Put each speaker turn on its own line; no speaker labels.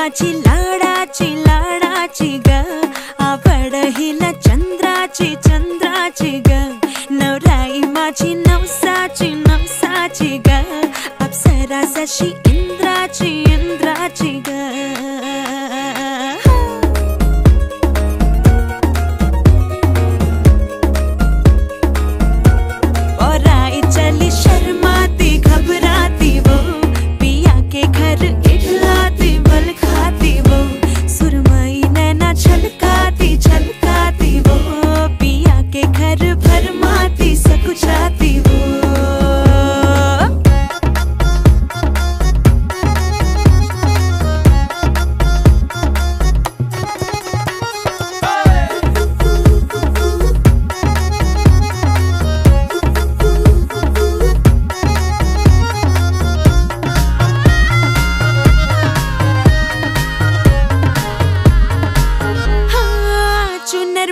माझी लाडाची ग, आवड हिला चंद्राची ग, नवराई माझी नवसाची ग, अप्सरा जशी इंद्राची ग।